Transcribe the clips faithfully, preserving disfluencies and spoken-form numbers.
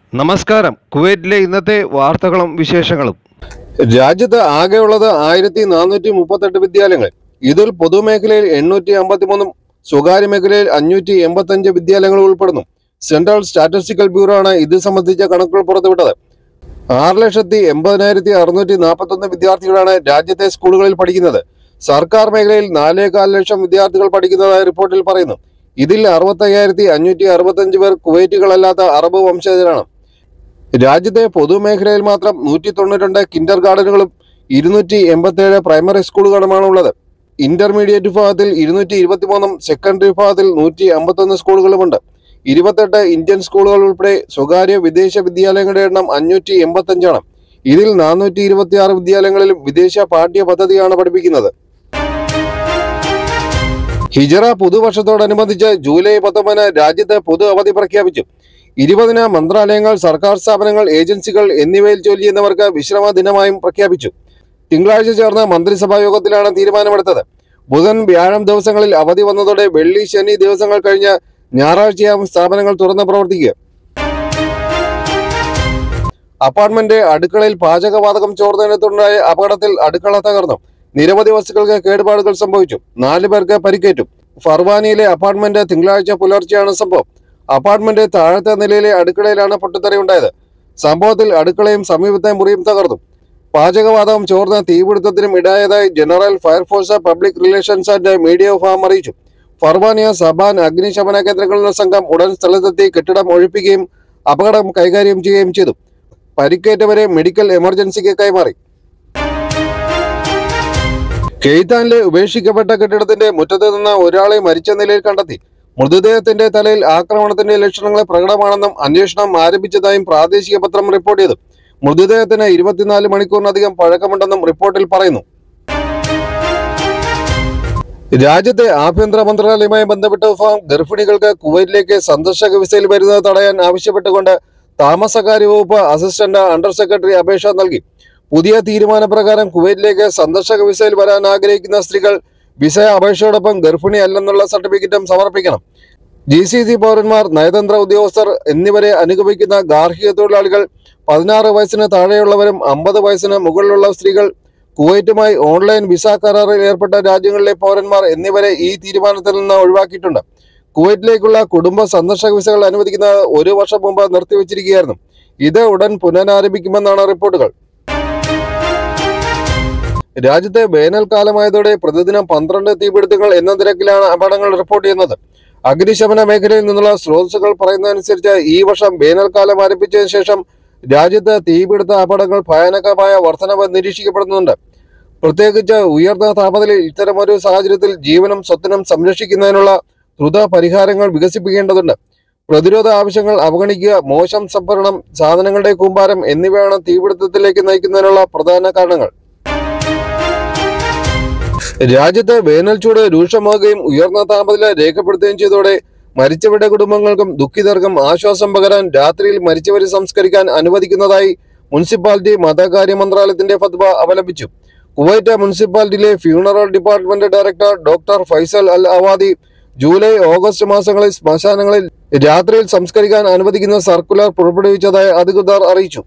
നമസ്കാരം. കുവൈറ്റിലെ ഇന്നത്തെ വാർത്തകളും വിശേഷങ്ങളും. രാജ്യത്ത് ആകെയുള്ളത് ആയിരത്തി നാനൂറ്റി മുപ്പത്തെട്ട് വിദ്യാലയങ്ങൾ. ഇതിൽ പൊതുമേഖലയിൽ എണ്ണൂറ്റി അമ്പത്തി മൂന്നും സ്വകാര്യ മേഖലയിൽ അഞ്ഞൂറ്റി എൺപത്തി അഞ്ച് വിദ്യാലയങ്ങൾ ഉൾപ്പെടുന്നു. സെൻട്രൽ സ്റ്റാറ്റിസ്റ്റിക്കൽ ബ്യൂറോ ആണ് ഇത് സംബന്ധിച്ച കണക്കുകൾ പുറത്തുവിട്ടത്. ആറ് ലക്ഷത്തി എൺപതിനായിരത്തി അറുന്നൂറ്റി നാൽപ്പത്തി ഒന്ന് വിദ്യാർത്ഥികളാണ് രാജ്യത്തെ സ്കൂളുകളിൽ പഠിക്കുന്നത്. സർക്കാർ മേഖലയിൽ നാലേകാൽ ലക്ഷം വിദ്യാർത്ഥികൾ പഠിക്കുന്നതായി റിപ്പോർട്ടിൽ പറയുന്നു. ഇതിൽ അറുപത്തി അയ്യായിരത്തി അഞ്ഞൂറ്റി അറുപത്തി അഞ്ച് പേർ കുവൈറ്റുകളല്ലാത്ത അറബ് വംശജരാണ്. രാജ്യത്തെ പൊതുമേഖലയിൽ മാത്രം നൂറ്റി തൊണ്ണൂറ്റി രണ്ട് കിൻഡർ ഗാർഡനുകളും ഇരുന്നൂറ്റി എൺപത്തി ഏഴ് പ്രൈമറി സ്കൂളുകളുമാണ് ഉള്ളത്. ഇന്റർമീഡിയറ്റ് വിഭാഗത്തിൽ ഇരുന്നൂറ്റി ഇരുപത്തി മൂന്നും സെക്കൻഡറി വിഭാഗത്തിൽ നൂറ്റി അമ്പത്തി ഒന്ന് സ്കൂളുകളുമുണ്ട്. ഇരുപത്തെട്ട് ഇന്ത്യൻ സ്കൂളുകൾ ഉൾപ്പെടെ സ്വകാര്യ വിദേശ വിദ്യാലയങ്ങളുടെ എണ്ണം അഞ്ഞൂറ്റി എൺപത്തി അഞ്ചാണ്. ഇതിൽ നാനൂറ്റി ഇരുപത്തി ആറ് വിദ്യാലയങ്ങളിലും വിദേശ പാഠ്യ പദ്ധതിയാണ് പഠിപ്പിക്കുന്നത്. ഹിജറ പുതുവർഷത്തോടനുബന്ധിച്ച് ജൂലൈ പത്തൊമ്പതിന് രാജ്യത്ത് പൊതു അവധി പ്രഖ്യാപിച്ചു. ഇരുപതിന് മന്ത്രാലയങ്ങൾ, സർക്കാർ സ്ഥാപനങ്ങൾ, ഏജൻസികൾ എന്നിവയിൽ ജോലി ചെയ്യുന്നവർക്ക് വിശ്രമ ദിനമായും പ്രഖ്യാപിച്ചു. തിങ്കളാഴ്ച ചേർന്ന മന്ത്രിസഭാ യോഗത്തിലാണ് തീരുമാനമെടുത്തത്. ബുധൻ, വ്യാഴം ദിവസങ്ങളിൽ അവധി വന്നതോടെ വെള്ളി, ശനി ദിവസങ്ങൾ കഴിഞ്ഞ് ഞായറാഴ്ചയാവും സ്ഥാപനങ്ങൾ തുറന്ന് പ്രവർത്തിക്കുക. അപ്പാർട്ട്മെന്റ് അടുക്കളയിൽ പാചകവാതകം ചോർന്നതിനെ തുടർന്നുണ്ടായ അപകടത്തിൽ അടുക്കള തകർന്നു. നിരവധി വസ്തുക്കൾക്ക് കേടുപാടുകൾ സംഭവിച്ചു. നാല് പേർക്ക് പരിക്കേറ്റു. ഫർവാനിയിലെ അപ്പാർട്ട്മെന്റ് തിങ്കളാഴ്ച പുലർച്ചെയാണ് സംഭവം. അപ്പാർട്ട്മെന്റ് താഴത്തെ നിലയിലെ അടുക്കളയിലാണ് പൊട്ടിത്തെറിയുണ്ടായത്. സംഭവത്തിൽ അടുക്കളയും സമീപത്തെ മുറിയും തകർന്നു. പാചകവാതകം ചോർന്ന തീപിടുത്തത്തിനും ഇടയായതായി general fire force public relations and media വിഭാഗം അറിയിച്ചു. ഫർവാനിയ, സബാൻ അഗ്നിശമന കേന്ദ്രങ്ങളിലെ സംഘം ഉടൻ സ്ഥലത്തെത്തി കെട്ടിടം ഒഴിപ്പിക്കുകയും അപകടം കൈകാര്യം ചെയ്യുകയും ചെയ്തു. പരിക്കേറ്റവരെ മെഡിക്കൽ എമർജൻസിക്ക് കൈമാറി. കെയ്താനിലെ ഉപേക്ഷിക്കപ്പെട്ട കെട്ടിടത്തിന്റെ മുറ്റത്ത് നിന്ന് ഒരാളെ മരിച്ച നിലയിൽ കണ്ടെത്തി. മൃതദേഹത്തിന്റെ തലയിൽ ആക്രമണത്തിന്റെ ലക്ഷണങ്ങൾ പ്രകടമാണെന്നും അന്വേഷണം ആരംഭിച്ചതായും പ്രാദേശിക പത്രം റിപ്പോർട്ട് ചെയ്തു. മൃതദേഹത്തിന് ഇരുപത്തിനാല് മണിക്കൂറിനധികം പഴക്കമുണ്ടെന്നും റിപ്പോർട്ടിൽ പറയുന്നു. രാജ്യത്തെ ആഭ്യന്തര മന്ത്രാലയവുമായി ബന്ധപ്പെട്ട വിഭാഗം ഗർഭിണികൾക്ക് കുവൈറ്റിലേക്ക് സന്ദർശക വിസയിൽ വരുന്നത് തടയാൻ ആവശ്യപ്പെട്ടുകൊണ്ട് താമസകാര്യ വകുപ്പ് അസിസ്റ്റന്റ് അണ്ടർ സെക്രട്ടറി അപേക്ഷ നൽകി. പുതിയ തീരുമാനപ്രകാരം കുവൈറ്റിലേക്ക് സന്ദർശക വിസയിൽ വരാൻ ആഗ്രഹിക്കുന്ന സ്ത്രീകൾ വിസ അപേക്ഷയോടൊപ്പം ഗർഭിണി അല്ലെന്നുള്ള സർട്ടിഫിക്കറ്റും സമർപ്പിക്കണം. ജി സി സി പൗരന്മാർ, നയതന്ത്ര ഉദ്യോഗസ്ഥർ എന്നിവരെ അനുഗമിക്കുന്ന ഗാർഹിക തൊഴിലാളികൾ, പതിനാറ് വയസ്സിന് താഴെയുള്ളവരും അമ്പത് വയസ്സിന് മുകളിലുള്ള സ്ത്രീകൾ, കുവൈറ്റുമായി ഓൺലൈൻ വിസ കരാറിൽ ഏർപ്പെട്ട രാജ്യങ്ങളിലെ പൗരന്മാർ എന്നിവരെ ഈ തീരുമാനത്തിൽ നിന്ന് ഒഴിവാക്കിയിട്ടുണ്ട്. കുവൈറ്റിലേക്കുള്ള കുടുംബ സന്ദർശക വിസകൾ അനുവദിക്കുന്നത് ഒരു വർഷം മുമ്പ് നിർത്തിവച്ചിരിക്കുകയായിരുന്നു. ഇത് ഉടൻ പുനരാരംഭിക്കുമെന്നാണ് റിപ്പോർട്ടുകൾ. രാജ്യത്തെ വേനൽക്കാലമായതോടെ പ്രതിദിനം പന്ത്രണ്ട് തീപിടുത്തങ്ങൾ എന്ന നിരക്കിലാണ് അപകടങ്ങൾ റിപ്പോർട്ട് ചെയ്യുന്നത്. അഗ്നിശമന മേഖലയിൽ നിന്നുള്ള സ്രോതസ്സുകൾ പറയുന്നതനുസരിച്ച് ഈ വർഷം വേനൽക്കാലം ആരംഭിച്ചതിന് ശേഷം രാജ്യത്ത് തീപിടുത്ത അപകടങ്ങൾ ഭയാനകമായ വർധനവ് നിരീക്ഷിക്കപ്പെടുന്നുണ്ട്. പ്രത്യേകിച്ച് ഉയർന്ന താപനിലയിൽ ഇത്തരമൊരു സാഹചര്യത്തിൽ ജീവനും സ്വത്തിനും സംരക്ഷിക്കുന്നതിനുള്ള ദ്രുത പരിഹാരങ്ങൾ വികസിപ്പിക്കേണ്ടതുണ്ട്. പ്രതിരോധ ആവശ്യങ്ങൾ അവഗണിക്കുക, മോശം സംഭരണം, സാധനങ്ങളുടെ കൂമ്പാരം എന്നിവയാണ് തീപിടുത്തത്തിലേക്ക് നയിക്കുന്നതിനുള്ള പ്രധാന കാരണങ്ങൾ. രാജ്യത്ത് വേനൽ ചൂട് രൂക്ഷമാകുകയും ഉയർന്ന താപനില രേഖപ്പെടുത്തുകയും ചെയ്തതോടെ മരിച്ചവരുടെ കുടുംബങ്ങൾക്കും ദുഃഖിതർക്കും ആശ്വാസം പകരാൻ രാത്രിയിൽ മരിച്ചവരെ സംസ്കരിക്കാൻ അനുവദിക്കുന്നതായി മുനിസിപ്പാലിറ്റി മതകാര്യ മന്ത്രാലയത്തിന്റെ ഫത്വ അവലംബിച്ചു. കുവൈറ്റ് മുനിസിപ്പാലിറ്റിയിലെ funeral department director doctor Faisal al Awadi July, August മാസങ്ങളിൽ ശ്മശാനങ്ങളിൽ രാത്രിയിൽ സംസ്കരിക്കാൻ അനുവദിക്കുന്ന സർക്കുലർ പുറപ്പെടുവിച്ചതായി അധികൃതർ അറിയിച്ചു.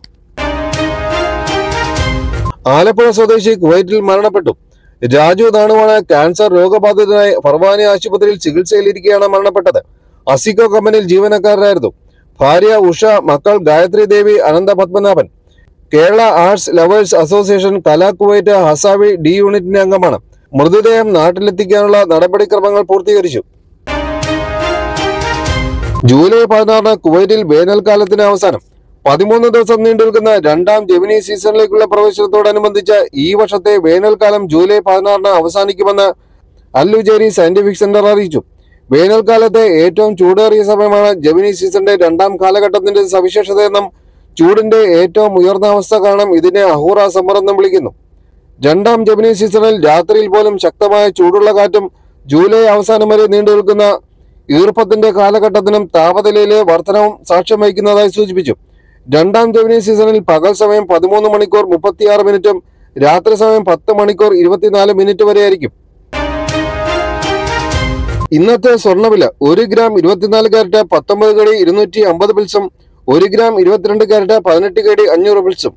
ആലപ്പുഴ സ്വദേശി കുവൈറ്റിൽ മരണപ്പെട്ടു. രാജു നാണുവാണ് ക്യാൻസർ രോഗബാധിതനായി ഫർവാനി ആശുപത്രിയിൽ ചികിത്സയിലിരിക്കെയാണ് മരണപ്പെട്ടത്. അസിക്കോ കമ്പനിയിൽ ജീവനക്കാരനായിരുന്നു. ഭാര്യ ഉഷ, മക്കൾ Gayathri Devi, Anantha Padmanabhan. Kerala arts lovers association Kala Kuwait Hasawi D യൂണിറ്റിന്റെ അംഗമാണ്. മൃതദേഹം നാട്ടിലെത്തിക്കാനുള്ള നടപടിക്രമങ്ങൾ പൂർത്തീകരിച്ചു. ജൂലൈ പതിനാറിന് കുവൈറ്റിൽ വേനൽക്കാലത്തിന് അവസാനം. പതിമൂന്ന് ദിവസം നീണ്ടുനിൽക്കുന്ന രണ്ടാം ജെമിനി സീസണിലേക്കുള്ള പ്രവേശനത്തോടനുബന്ധിച്ച് ഈ വർഷത്തെ വേനൽക്കാലം ജൂലൈ പതിനാറിന് അവസാനിക്കുമെന്ന് അൽ ഉജൈരി സയന്റിഫിക് സെന്റർ അറിയിച്ചു. വേനൽക്കാലത്തെ ഏറ്റവും ചൂടേറിയ സമയമാണ് ജെമിനി സീസണിന്റെ രണ്ടാം കാലഘട്ടത്തിന്റെ സവിശേഷതയെന്നും ചൂടിന്റെ ഏറ്റവും ഉയർന്ന അവസ്ഥ കാരണം ഇതിനെ അഹൂറ സമ്മർ എന്നും വിളിക്കുന്നു. രണ്ടാം ജെമിനി സീസണിൽ രാത്രിയിൽ പോലും ശക്തമായ ചൂടുള്ള കാറ്റും ജൂലൈ അവസാനം വരെ നീണ്ടുനിൽക്കുന്ന ഈർപ്പത്തിന്റെ കാലഘട്ടത്തിനും താപനിലയിലെ വർധനവും സാക്ഷ്യം വഹിക്കുന്നതായി സൂചിപ്പിച്ചു. രണ്ടാം ജെമിനി സീസണിൽ പകൽ സമയം പതിമൂന്ന് മണിക്കൂർ മുപ്പത്തിയാറ് മിനിറ്റും രാത്രി സമയം പത്ത് മണിക്കൂർ ഇരുപത്തിനാല് മിനിറ്റ് വരെയായിരിക്കും. ഇന്നത്തെ സ്വർണ്ണവില ഒരു ഗ്രാം ഇരുപത്തിനാല് കാരറ്റ് പത്തൊമ്പത് കടി ഇരുന്നൂറ്റി അമ്പത് പിൽസും ഒരു ഗ്രാം ഇരുപത്തിരണ്ട് കാരറ്റ് പതിനെട്ട് കെ ഡി അഞ്ഞൂറ് പിൽസും.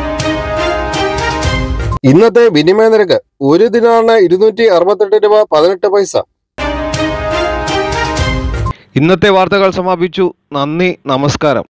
ഇന്നത്തെ വിനിമയ നിരക്ക് ഒരു ദിനാറിന് ഇരുന്നൂറ്റി അറുപത്തെട്ട് രൂപ പതിനെട്ട് പൈസ. ഇന്നത്തെ വാർത്തകൾ സമാപിച്ചു. നന്ദി, നമസ്കാരം.